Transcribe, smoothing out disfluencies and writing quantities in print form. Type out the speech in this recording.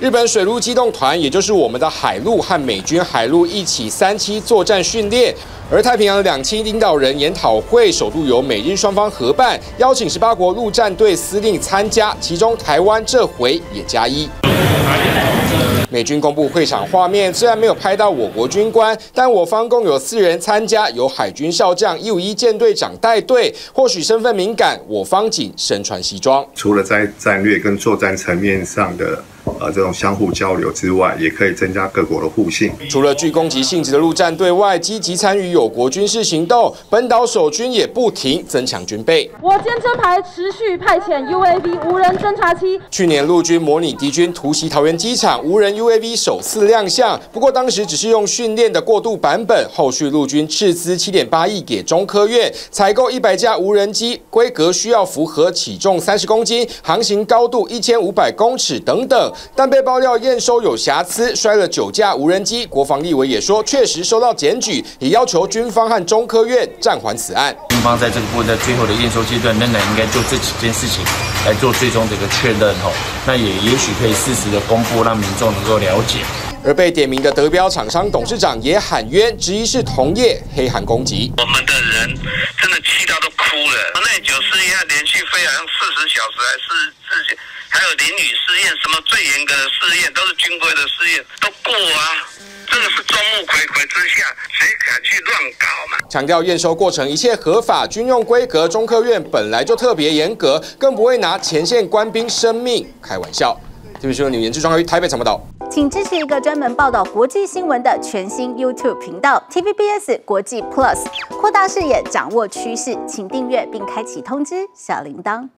日本水陆机动团，也就是我们的海陆和美军海陆一起3栖作战训练。而太平洋2栖领导人研讨会首度由美日双方合办，邀请18国陆战队司令参加，其中台湾这回也加1。美军公布会场画面，虽然没有拍到我国军官，但我方共有4人参加，由海军少将151舰队长带队。或许身份敏感，我方仅身穿西装。 除了在战略跟作战层面上的这种相互交流之外，也可以增加各国的互信。 除了具攻击性质的陆战队外，积极参与友国军事行动，本岛守军也不停增强军备。 我舰称排持续派遣 UAV 无人侦察机。 去年陆军模拟敌军突袭桃园机场，无人 UAV 首次亮相，不过当时只是用训练的过渡版本。后续陆军斥资7.8亿给中科院采购100架无人机，规格需要符合起重30公斤、航行高度1500公尺等等。但被爆料验收有瑕疵，摔了9架无人机。国防立委也说，确实收到检举，也要求军方和中科院暂缓此案。 军方在这个部分在最后的验收阶段，仍然应该就这几件事情来做最终的一个确认吼。那也许可以适时的公布，让民众能够了解。 而被点名的德标厂商董事长也喊冤，质疑是同业黑函攻击。 我们的人真的气到都哭了。内9试验连续飞行40小时还有淋雨试验，什么最严格的试验都是军规的试验都过啊。这个是众目睽睽之下，谁敢去乱搞嘛？强调验收过程一切合法，军用规格，中科院本来就特别严格，更不会拿前线官兵生命开玩笑。TVB 新闻女研志庄于台北采报道。 请支持一个专门报道国际新闻的全新 YouTube 频道 TVBS 国际 Plus， 扩大视野，掌握趋势，请订阅并开启通知小铃铛。